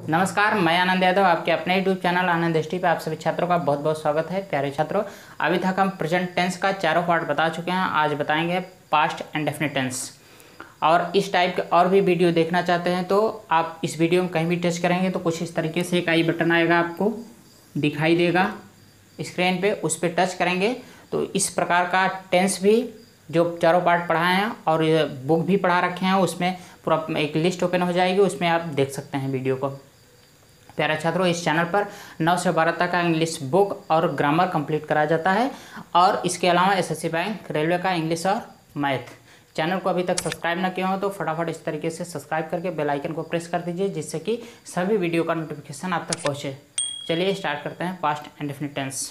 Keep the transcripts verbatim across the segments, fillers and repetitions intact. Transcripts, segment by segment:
नमस्कार, मैं आनंद यादव आपके अपने यूट्यूब चैनल आनंद एसटी पे आप सभी छात्रों का बहुत बहुत स्वागत है। प्यारे छात्रों, अभी तक हम प्रेजेंट टेंस का चारों पार्ट बता चुके हैं। आज बताएंगे पास्ट इंडेफिनिट टेंस। और इस टाइप के और भी वीडियो देखना चाहते हैं तो आप इस वीडियो में कहीं भी टच करेंगे तो कुछ इस तरीके से एक आई बटन आएगा, आपको दिखाई देगा स्क्रीन पे, उस पर टच करेंगे तो इस प्रकार का टेंस भी जो चारों पार्ट पढ़ाए हैं और बुक भी पढ़ा रखे हैं, उसमें पूरा एक लिस्ट ओपन हो जाएगी, उसमें आप देख सकते हैं वीडियो को। प्यारे छात्रों, इस चैनल पर नौ से बारह तक का इंग्लिश बुक और ग्रामर कंप्लीट कराया जाता है और इसके अलावा एसएससी बैंक, रेलवे का इंग्लिश और मैथ। चैनल को अभी तक सब्सक्राइब न किया हो तो फटाफट इस तरीके से सब्सक्राइब करके बेल आइकन को प्रेस कर दीजिए, जिससे कि सभी वीडियो का नोटिफिकेशन आप तक पहुँचे। चलिए स्टार्ट करते हैं past indefinite tense.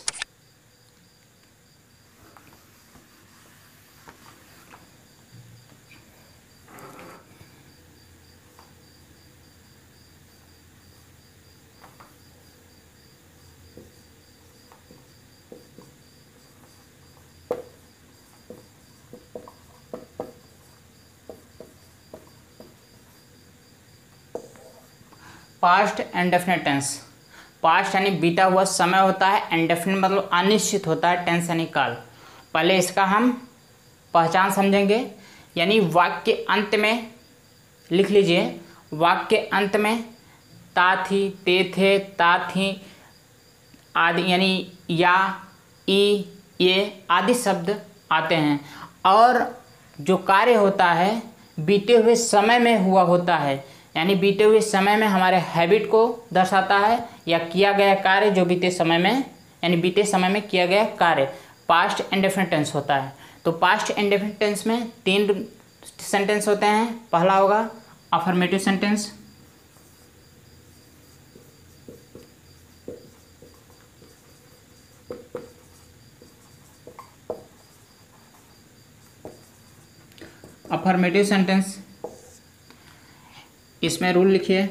Past indefinite tense. Past यानी बीता हुआ समय होता है, इंडेफिनिट मतलब अनिश्चित होता है, टेंस यानी काल। पहले इसका हम पहचान समझेंगे, यानी वाक्य के अंत में लिख लीजिए, वाक्य के अंत में ता थी, ते थे, ता थी आदि यानी या, ई, ये आदि शब्द आते हैं और जो कार्य होता है बीते हुए समय में हुआ होता है, यानी बीते हुए समय में हमारे हैबिट को दर्शाता है या किया गया कार्य जो बीते समय में यानी बीते समय में किया गया कार्य पास्ट इंडेफिनिट टेंस होता है। तो पास्ट इंडेफिनिट टेंस में तीन सेंटेंस होते हैं। पहला होगा अफर्मेटिव सेंटेंस, अफर्मेटिव सेंटेंस इसमें रूल लिखिए,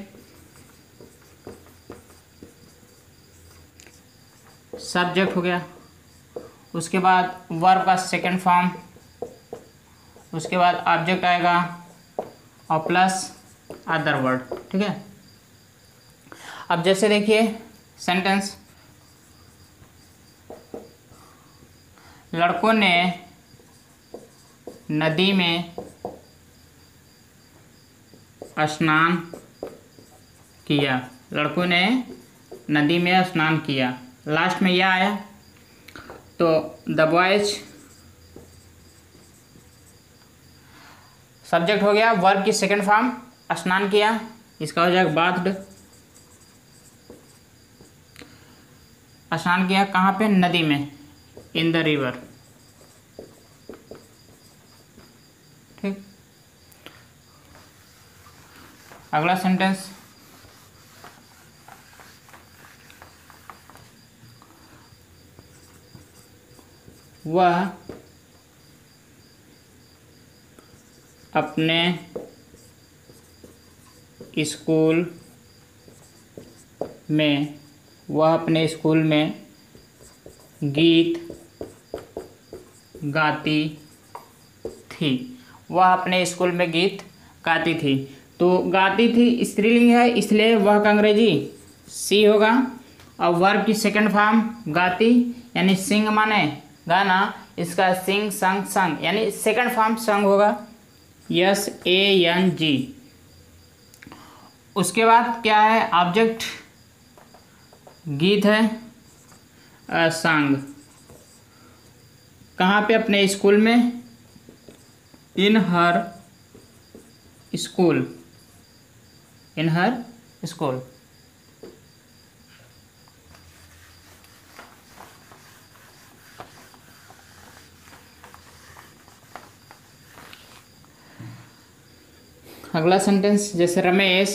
सब्जेक्ट हो गया, उसके बाद वर्ब का सेकंड फॉर्म, उसके बाद ऑब्जेक्ट आएगा और प्लस अदर वर्ड। ठीक है। अब जैसे देखिए सेंटेंस, लड़कों ने नदी में स्नान किया। लड़कों ने नदी में स्नान किया, लास्ट में यह आया तो द बॉयज सब्जेक्ट हो गया, वर्ब की सेकंड फॉर्म स्नान किया, इसका हो जाएगा बाथड। स्नान किया कहाँ पे? नदी में, इन द रिवर। ठीक। अगला सेंटेंस, वह अपने स्कूल में वह अपने स्कूल में गीत गाती थी। वह अपने स्कूल में गीत गाती थी। तो गाती थी स्त्रीलिंग है, इसलिए वह का अंग्रेजी सी होगा और वर्ब की सेकंड फॉर्म गाती यानी सिंग माने गाना, इसका सिंग, संग, संग यानी सेकंड फॉर्म संग होगा, यस ए एन जी। उसके बाद क्या है? ऑब्जेक्ट गीत है, संग कहाँ पे? अपने स्कूल में, in her school, in her school. अगला सेंटेंस, जैसे रमेश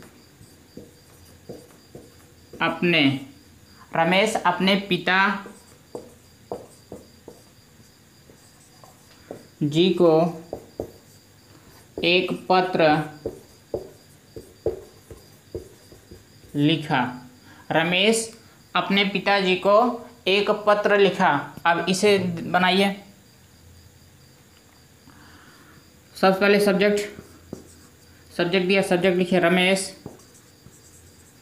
अपने रमेश अपने पिता जी को एक पत्र लिखा। रमेश अपने पिताजी को एक पत्र लिखा। अब इसे बनाइए। सबसे पहले सब्जेक्ट सब्जेक्ट दिया, सब्जेक्ट लिखिए रमेश,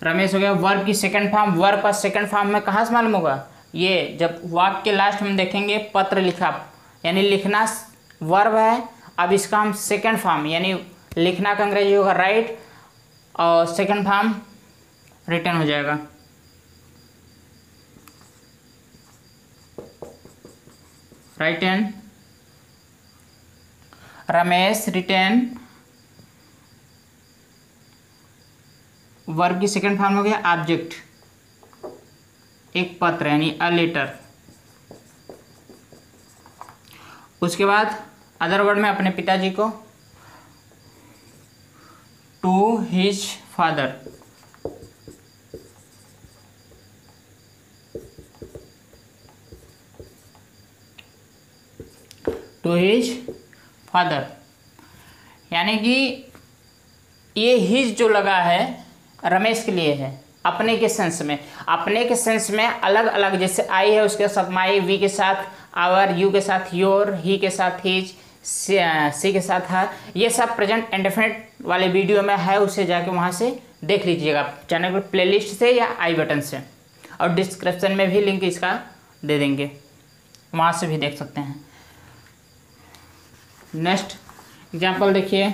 रमेश हो गया। वर्ब की सेकंड फॉर्म, वर्ब का सेकंड फॉर्म में कहाँ से मालूम होगा? ये जब वाक्य के लास्ट में देखेंगे पत्र लिखा, यानी लिखना वर्ब है। अब इसका हम सेकंड फॉर्म यानी लिखना का अंग्रेजी होगा राइट, और सेकंड फॉर्म रिटर्न हो जाएगा। राइटन, रमेश रिटर्न, वर्ब की सेकंड फॉर्म हो गया ऑब्जेक्ट, एक पत्र यानी अ लेटर। उसके बाद अदर वर्ड में अपने पिताजी को, to his father, to his father, यानी कि ये हिज जो लगा है रमेश के लिए है, अपने के सेंस में। अपने के सेंस में अलग अलग, जैसे आई है उसके साथ माई, वी के साथ आवर, यू के साथ योर, ही के साथ हिज, सी के साथ हर, ये सब प्रेजेंट इंडेफिनिट वाले वीडियो में है, उसे जाके वहाँ से देख लीजिएगा चैनल पर प्लेलिस्ट से या आई बटन से, और डिस्क्रिप्शन में भी लिंक इसका दे देंगे, वहाँ से भी देख सकते हैं। नेक्स्ट एग्जाम्पल देखिए,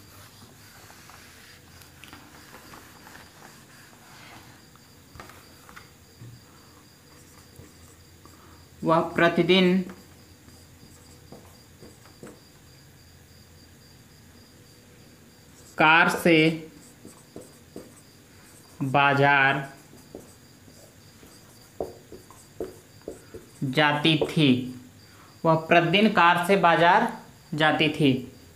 वह प्रतिदिन कार से बाजार जाती थी। वह प्रतिदिन कार से बाजार जाती थी।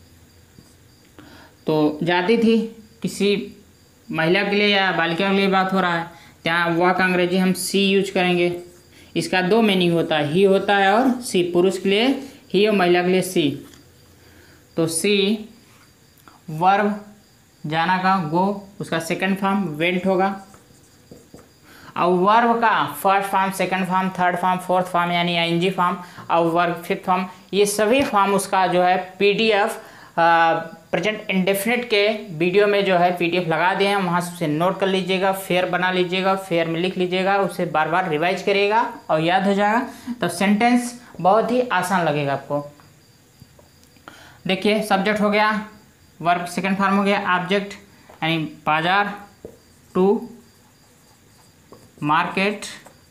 तो जाती थी किसी महिला के लिए या बालिका के लिए बात हो रहा है, यहाँ वह का अंग्रेजी हम सी यूज करेंगे। इसका दो मीनिंग होता है, ही होता है और सी, पुरुष के लिए ही और महिला के लिए सी। तो सी वर्ब जाना का गो, उसका सेकंड फॉर्म वेंट होगा, और वर्ब का first form, second form, third form, fourth form यानी आईएनजी फॉर्म, और वर्ब फिफ्थ फॉर्म, ये सभी फॉर्म उसका जो है पीडीएफ प्रेजेंट इंडेफिनिट के वीडियो में जो है पीडीएफ लगा दिए हैं, वहाँ से उसे नोट कर लीजिएगा, फेयर बना लीजिएगा, फेयर में लिख लीजिएगा, उसे बार बार रिवाइज करिएगा और याद हो जाएगा, तो सेंटेंस बहुत ही आसान लगेगा आपको। देखिए सब्जेक्ट हो गया, वर्ब सेकंड फॉर्म हो गया ऑब्जेक्ट, यानी बाजार, टू मार्केट,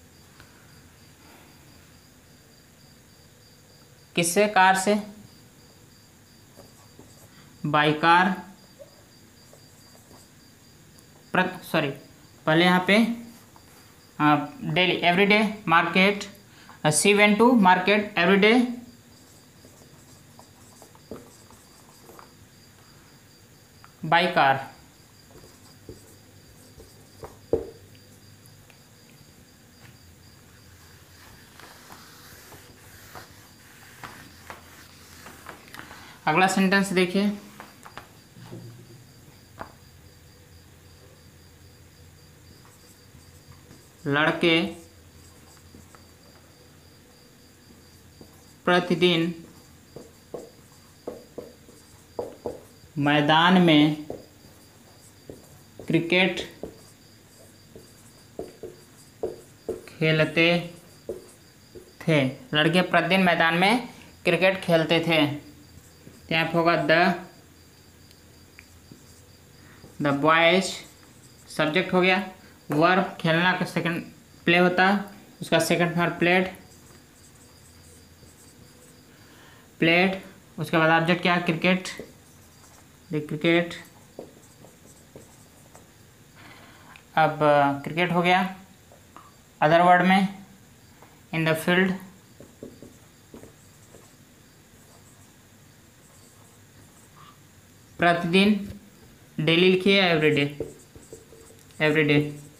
किससे? कार से, बाई कार, सॉरी पहले यहाँ पे daily everyday market, she went to market everyday, by car. अगला सेंटेंस देखिए, लड़के प्रतिदिन मैदान में क्रिकेट खेलते थे। लड़के प्रतिदिन मैदान में क्रिकेट खेलते थे। यहाँ पे होगा द द बॉयज, सब्जेक्ट हो गया, वर्ब खेलना का सेकंड प्ले होता है, उसका सेकंड फॉर्म प्लेड, प्लेड, उसके बाद ऑब्जेक्ट क्या? Cricket, the cricket. अब क्रिकेट हो गया, अदर वर्ड में इन द फील्ड, प्रतिदिन, डेली लिखिए, एवरीडे, एवरीडे।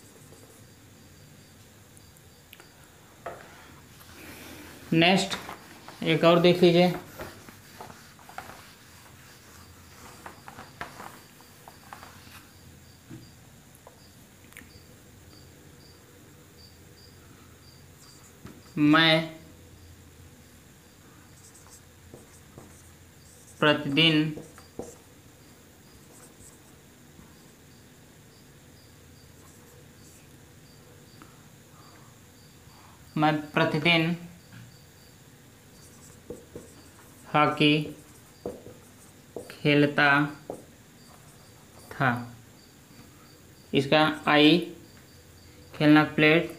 नेक्स्ट एक और देख लीजिए, मैं प्रतिदिन मैं प्रतिदिन हॉकी खेलता था। इसका आई खेलना प्लेड,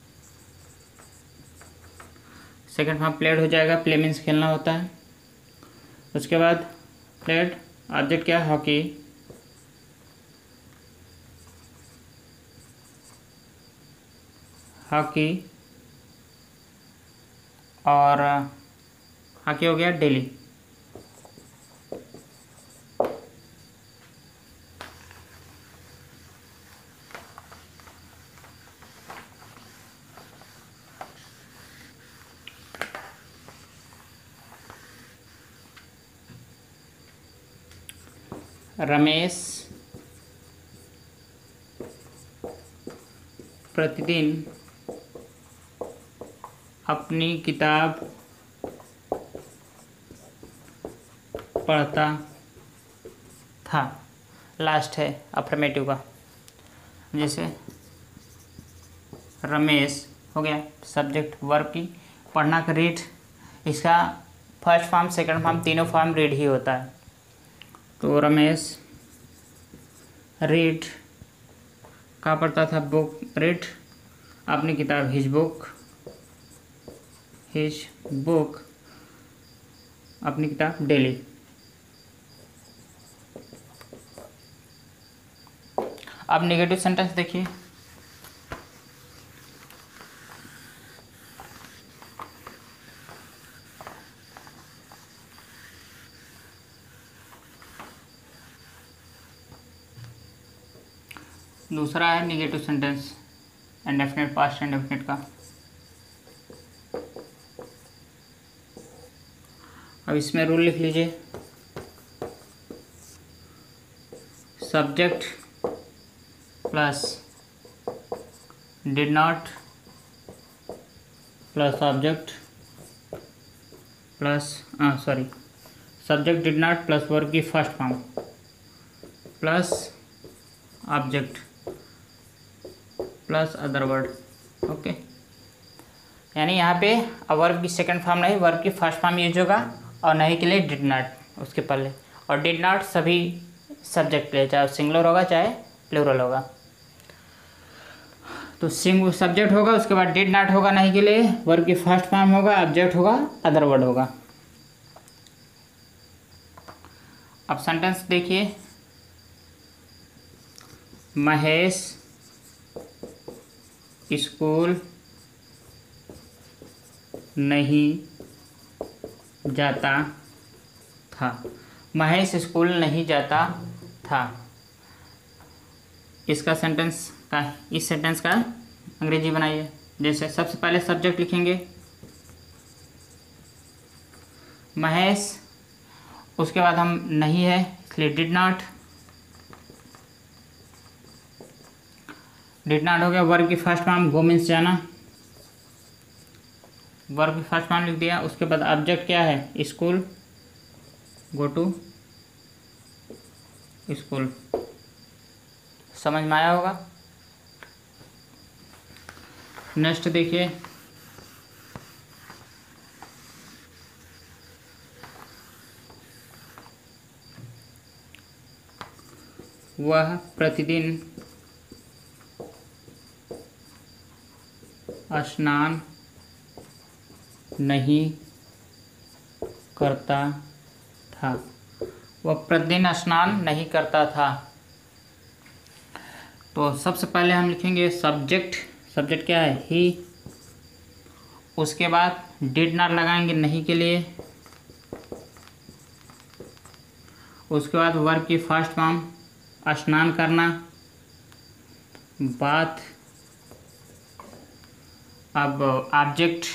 सेकंड फॉर्म प्लेड हो जाएगा, प्ले मीन्स खेलना होता है। उसके बाद प्लेड ऑब्जेक्ट क्या है, हॉकी, हॉकी और हॉकी हो गया डेली। रमेश प्रतिदिन अपनी किताब पढ़ता था। लास्ट है अफर्मेटिव का, जैसे रमेश हो गया सब्जेक्ट, वर्ब की, पढ़ना का रीड, इसका फर्स्ट फॉर्म सेकंड फॉर्म तीनों फॉर्म रीड ही होता है। तो रमेश रीड का पढ़ता था, बुक रीड अपनी किताब, हिज बुक, हिज बुक अपनी किताब डेली। अब नेगेटिव सेंटेंस देखिए। दूसरा है negative sentence indefinite past indefinite का। अब इसमें रूल लिख लीजिए, subject plus did not plus object plus sorry subject did not plus verb की first form plus object plus other word. Okay, यानी यहाँ पे वर्ब की सेकंड फॉर्म नहीं, वर्ब की फर्स्ट फॉर्म यूज होगा, और नहीं के लिए डिड नॉट उसके पहले, और डिड नॉट सभी सब्जेक्ट के लिए, चाहे सिंगुलर होगा चाहे प्लूरल होगा। तो सिंग सब्जेक्ट होगा, उसके बाद डिड नॉट होगा नहीं के लिए, वर्ब की फर्स्ट फॉर्म होगा, ऑब्जेक्ट होगा, अदर वर्ड होगा। अब सेंटेंस देखिए, महेश स्कूल नहीं जाता था। महेश स्कूल नहीं जाता था, इसका सेंटेंस का, इस सेंटेंस का अंग्रेजी बनाइए। जैसे सबसे पहले सब्जेक्ट लिखेंगे महेश, उसके बाद हम नहीं है इसलिए डिड नॉट, डिड नॉट हो गया, वर्ब की फर्स्ट फॉर्म गो मीन्स जाना, वर्ब की फर्स्ट फॉर्म लिख दिया। उसके बाद ऑब्जेक्ट क्या है, स्कूल, गो टू स्कूल। समझ में आया होगा। नेक्स्ट देखिए, वह प्रतिदिन स्नान नहीं करता था। वह प्रतिदिन स्नान नहीं करता था। तो सबसे पहले हम लिखेंगे सब्जेक्ट, सब्जेक्ट क्या है, ही, उसके बाद डिड नॉट लगाएंगे नहीं के लिए, उसके बाद वर्ब की फर्स्ट फॉर्म स्नान करना, बात, अब ऑब्जेक्ट,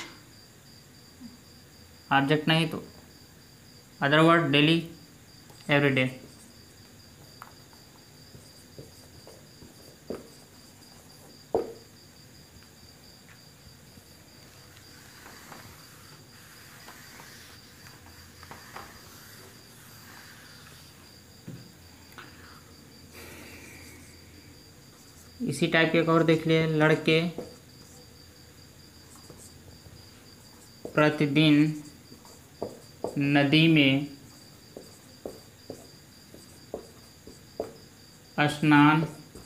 ऑब्जेक्ट नहीं तो अदर वर्ड, डेली, एवरीडे। इसी टाइप के एक और देख लिए, लड़के प्रतिदिन नदी में स्नान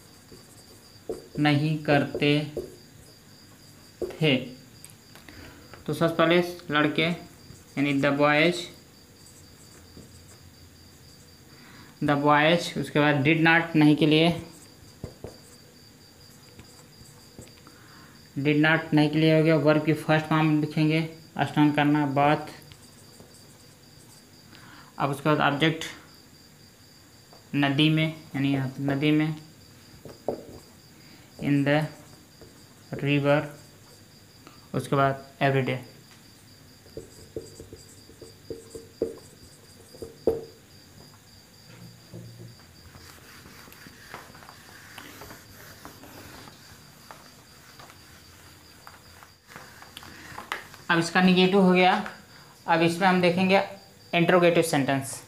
नहीं करते थे। तो सबसे पहले लड़के यानी द बॉयज द बॉयज उसके बाद डिड नॉट नहीं के लिए डिड नॉट नहीं के लिए हो गया। वर्ब की फर्स्ट फॉर्म लिखेंगे स्नान करना, बाथ। अब उसके बाद ऑब्जेक्ट नदी में यानी यहाँ नदी में, इन द रिवर। उसके बाद एवरीडे। अब इसका निगेटिव हो गया। अब इसमें हम देखेंगे interrogative sentence.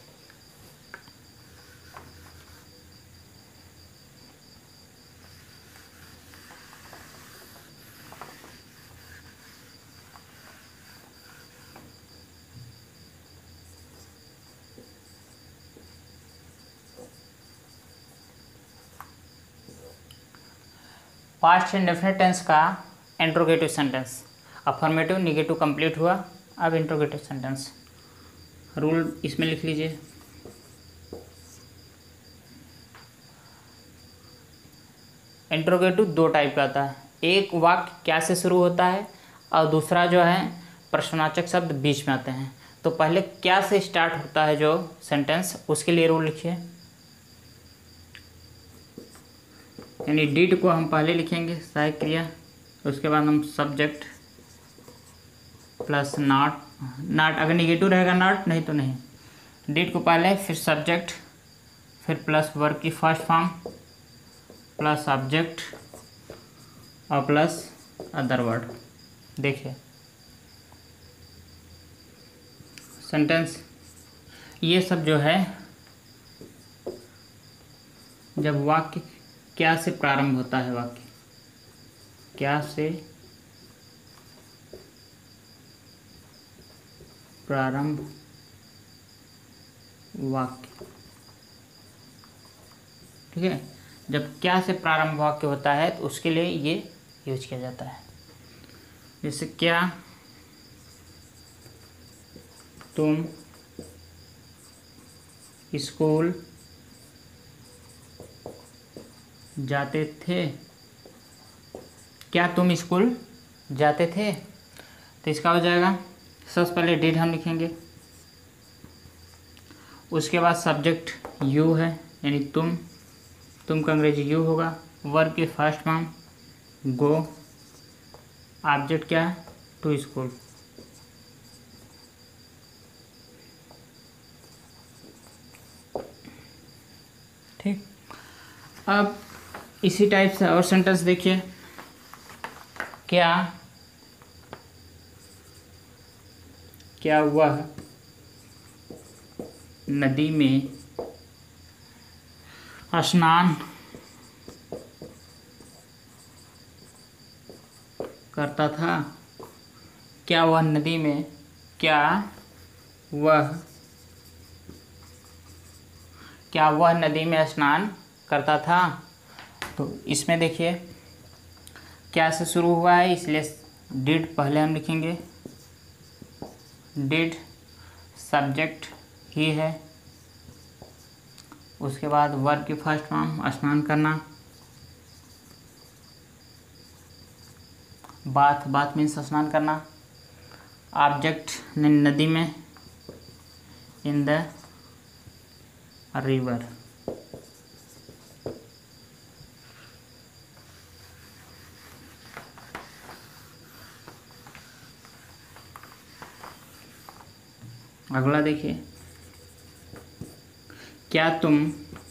Past indefinite tense का interrogative sentence. Affirmative negative complete हुआ। अब इंट्रोगेटिव सेंटेंस रूल इसमें लिख लीजिए। इंट्रोगेटिव दो टाइप का आता है, एक वाक्य क्या से शुरू होता है और दूसरा जो है प्रश्नवाचक शब्द बीच में आते हैं। तो पहले क्या से स्टार्ट होता है जो सेंटेंस, उसके लिए रूल लिखिए। यानी डिड को हम पहले लिखेंगे सहायक क्रिया, उसके बाद हम सब्जेक्ट प्लस नॉट। नॉट अगर निगेटिव रहेगा नॉट, नहीं तो नहीं। डिड को पहले, फिर सब्जेक्ट, फिर प्लस वर्ब की फर्स्ट फॉर्म, प्लस ऑब्जेक्ट और प्लस अदर वर्ड। देखिए सेंटेंस ये सब जो है जब वाक्य क्या से प्रारंभ होता है, वाक्य क्या से प्रारंभ वाक्य, ठीक है। जब क्या से प्रारंभ वाक्य होता है तो उसके लिए ये यूज किया जाता है। जैसे क्या तुम स्कूल जाते थे, क्या तुम स्कूल जाते थे, तो इसका हो जाएगा सबसे पहले डिड हम लिखेंगे, उसके बाद सब्जेक्ट यू है यानी तुम, तुम का अंग्रेजी यू होगा। वर्ब की फर्स्ट फॉर्म गो, ऑब्जेक्ट क्या है टू स्कूल। ठीक, अब इसी टाइप से और सेंटेंस देखिए। क्या क्या वह नदी में स्नान करता था, क्या वह नदी में क्या वह क्या वह नदी में स्नान करता था। तो इसमें देखिए क्या से शुरू हुआ है, इसलिए डिड पहले हम लिखेंगे। डिड सब्जेक्ट ही है, उसके बाद वर्ब की फर्स्ट फॉर्म स्नान करना, बाथ बाथ मीन्स स्नान करना, ऑब्जेक्ट नदी में, इन द रिवर। अगला देखिए, क्या तुम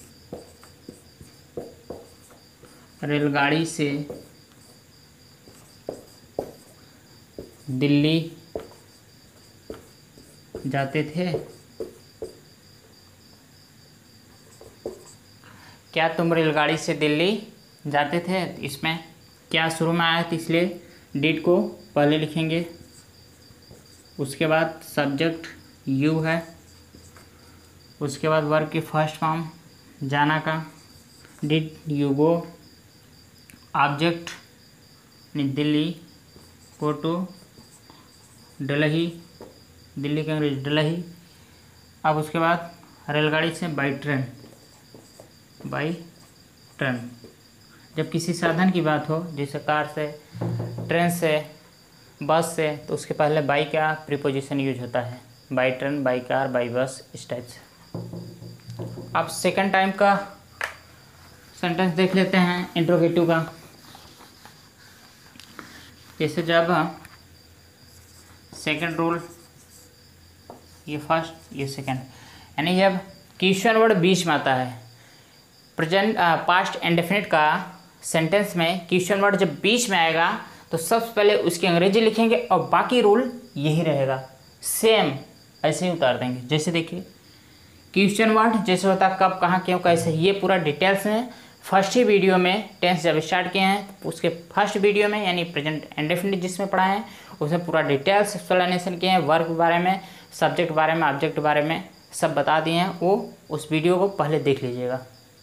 रेलगाड़ी से दिल्ली जाते थे, क्या तुम रेलगाड़ी से दिल्ली जाते थे। इसमें क्या शुरू में आया तो इसलिए डिड को पहले लिखेंगे, उसके बाद सब्जेक्ट यू है, उसके बाद वर्ब की फर्स्ट फॉर्म जाना का, did you go, object Delhi, go to Delhi, Delhi के अंग्रेजी दिल्ली। अब उसके बाद रेलगाड़ी से बाई ट्रेन, बाई ट्रेन। जब किसी साधन की बात हो जैसे कार से, ट्रेन से, बस से, तो उसके पहले बाई का प्रीपोजिशन यूज होता है, by train, by car, by bus, इस टाइप से। अब सेकंड टाइम का सेंटेंस देख लेते हैं इंट्रोगेटिव का। जैसे जब सेकंड रूल, ये फर्स्ट ये सेकंड, यानी जब क्वेश्चन वर्ड बीच में आता है, प्रेजेंट पास्ट इंडेफिनिट का सेंटेंस में क्वेश्चन वर्ड जब बीच में आएगा तो सबसे पहले उसकी अंग्रेजी लिखेंगे और बाकी रूल यही रहेगा, सेम ऐसे ही उतार देंगे। जैसे देखिए क्वेश्चन वर्ड जैसे होता है कब, कहाँ, क्यों, कैसे, ये पूरा डिटेल्स में फर्स्ट ही वीडियो में टेंस जब स्टार्ट किए हैं उसके फर्स्ट वीडियो में, यानी प्रेजेंट इंडेफिनिट जिसमें पढ़ा है उसमें पूरा डिटेल्स एक्सप्लेनेशन किए हैं, वर्क के बारे में, सब्जेक्ट बारे में, ऑब्जेक्ट बारे में सब बता दिए हैं। वो उस वीडियो को पहले देख लीजिएगा।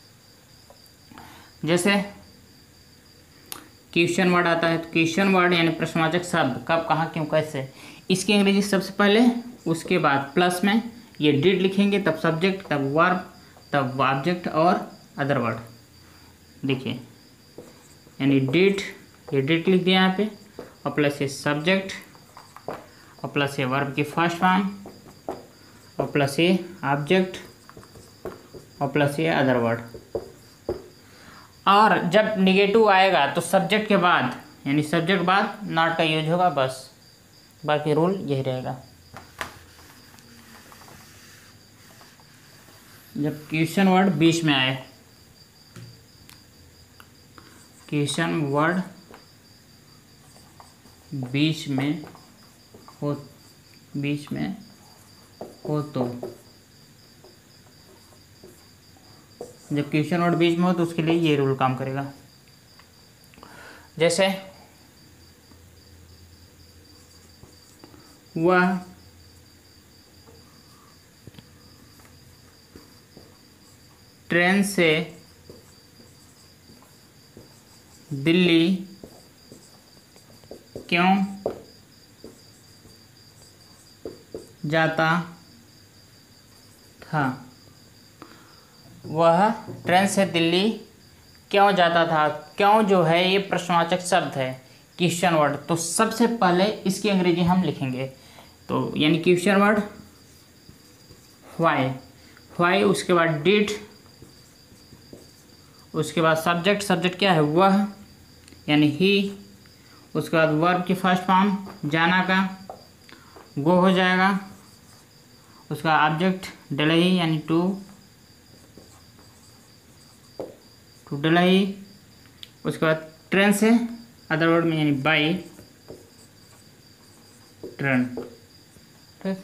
जैसे क्वेश्चन वर्ड आता है तो क्वेश्चन वर्ड यानी प्रश्नवाचक शब्द कब, कहाँ, क्यों, कैसे, इसकी अंग्रेजी सबसे पहले, उसके बाद प्लस में ये डिड लिखेंगे, तब सब्जेक्ट, तब वर्ब, तब ऑब्जेक्ट और अदर वर्ड। देखिए यानी डिड, ये डिड लिख दिया यहाँ पे, और प्लस ये सब्जेक्ट, और प्लस ये वर्ब की फर्स्ट फॉर्म, और प्लस ये ऑब्जेक्ट, और प्लस ये अदर वर्ड। और जब निगेटिव आएगा तो सब्जेक्ट के बाद, यानी सब्जेक्ट बाद नॉट का यूज होगा, बस बाकी रूल यही रहेगा। जब क्वेश्चन वर्ड बीच में आए, क्वेश्चन वर्ड बीच में हो, बीच में हो तो, जब क्वेश्चन वर्ड बीच में हो तो उसके लिए ये रूल काम करेगा। जैसे वह ट्रेन से दिल्ली क्यों जाता था, वह ट्रेन से दिल्ली क्यों जाता था। क्यों जो है ये प्रश्नवाचक शब्द है, क्वेश्चन वर्ड, तो सबसे पहले इसकी अंग्रेजी हम लिखेंगे। तो यानी क्वेश्चन वर्ड व्हाई, व्हाई, उसके बाद डिड, उसके बाद सब्जेक्ट, सब्जेक्ट क्या है, वह यानी ही, उसके बाद वर्ब की फर्स्ट फॉर्म जाना का, गो हो जाएगा, उसका ऑब्जेक्ट दिल्ली यानी टू, टू दिल्ली, उसके बाद ट्रेन से अदर वर्ड में यानी बाई ट्रेन। ठीक,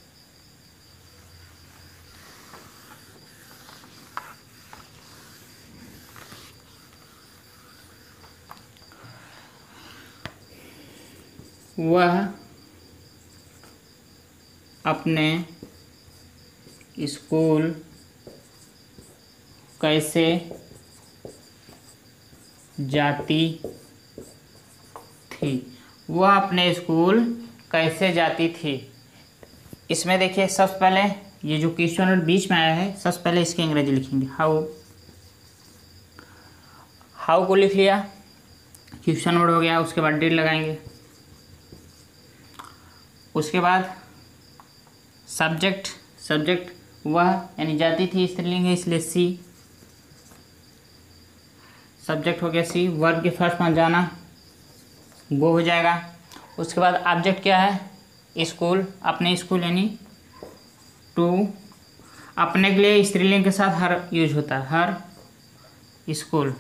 वह अपने स्कूल कैसे जाती थी, वह अपने स्कूल कैसे जाती थी। इसमें देखिए सबसे पहले ये जो क्वेश्चन वर्ड बीच में आया है, सबसे पहले इसकी अंग्रेजी लिखेंगे, हाउ, हाउ को लिख लिया, क्वेश्चन वर्ड हो गया, उसके बाद डिड लगाएंगे, उसके बाद सब्जेक्ट, सब्जेक्ट वह यानी जाती थी, स्त्रीलिंग है इसलिए सी, सब्जेक्ट हो गया सी, वर्ब की फर्स्ट फॉर्म जाना, गो हो जाएगा, उसके बाद ऑब्जेक्ट क्या है, स्कूल, अपने स्कूल यानी टू, अपने के लिए स्त्रीलिंग के साथ हर यूज होता है, हर स्कूल,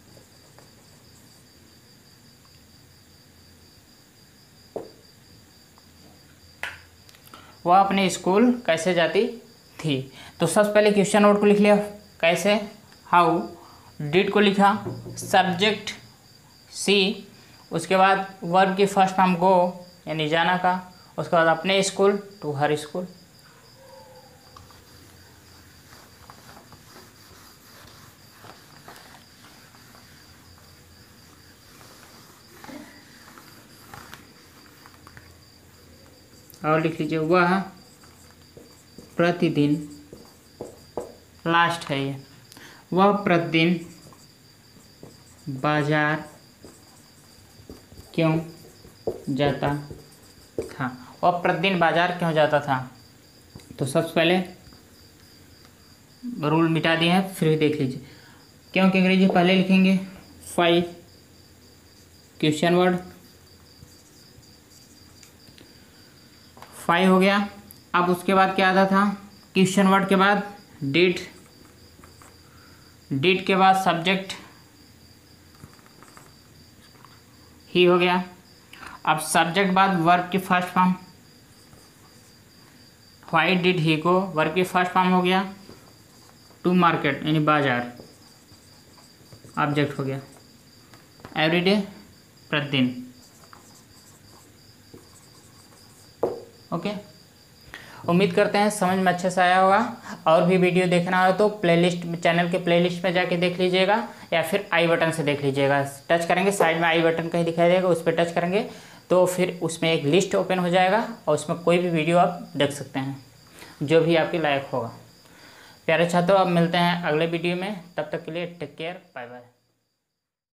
वह अपने स्कूल कैसे जाती थी। तो सबसे पहले क्वेश्चन वर्ड को लिख लिया कैसे, हाउ, डिड को लिखा, सब्जेक्ट सी, उसके बाद वर्ब की फर्स्ट फॉर्म गो यानी जाना का, उसके बाद अपने स्कूल टू हर स्कूल। और लिख लीजिए वह प्रतिदिन, लास्ट है ये, वह प्रतिदिन बाजार क्यों जाता था। वह प्रतिदिन बाजार क्यों जाता था। तो सबसे पहले रूल मिटा दिए हैं, फिर भी देख लीजिए। क्यों की अंग्रेजी पहले लिखेंगे फाइव, क्वेश्चन वर्ड फाइव हो गया। अब उसके बाद क्या आता था, क्वेश्चन वर्ड के बाद डिड, डिड के बाद सब्जेक्ट ही हो गया। अब सब्जेक्ट बाद वर्ब की first form, why did he go, verb की फर्स्ट फॉर्म हो गया। टू मार्केट यानी बाजार, ऑब्जेक्ट हो गया। एवरीडे प्रतिदिन। ओके, उम्मीद करते हैं समझ में अच्छे से आया होगा। और भी वीडियो देखना हो तो प्लेलिस्ट, चैनल के प्लेलिस्ट में जाके देख लीजिएगा, या फिर आई बटन से देख लीजिएगा। टच करेंगे, साइड में आई बटन कहीं दिखाई देगा, उस पर टच करेंगे तो फिर उसमें एक लिस्ट ओपन हो जाएगा और उसमें कोई भी वीडियो आप देख सकते हैं जो भी आपके लायक होगा। प्यारे छात्रों, अब मिलते हैं अगले वीडियो में, तब तक के लिए टेक केयर, बाय बाय।